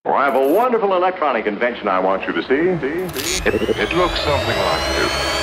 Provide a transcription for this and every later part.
Well, I have a wonderful electronic invention I want you to see. It looks something like this.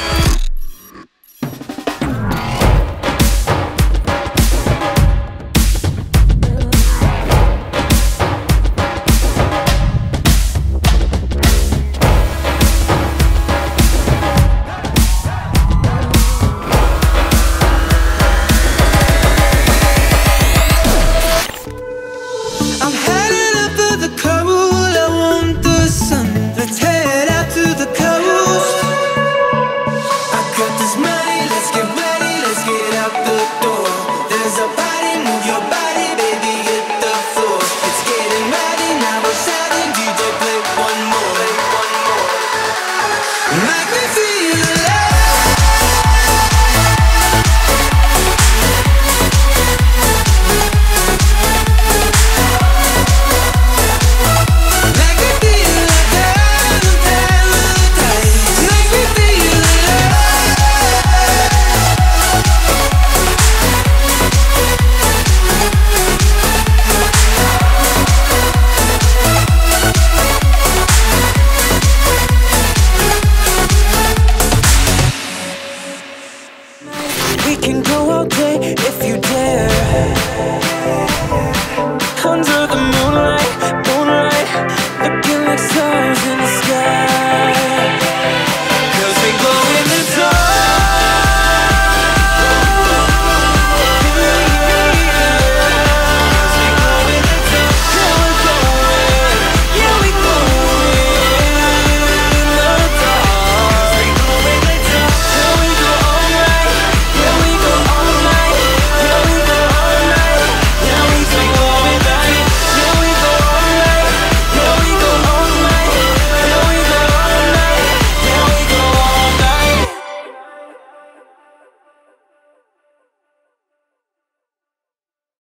Move your body, baby, hit the floor. It's getting rowdy now, we're shouting DJ.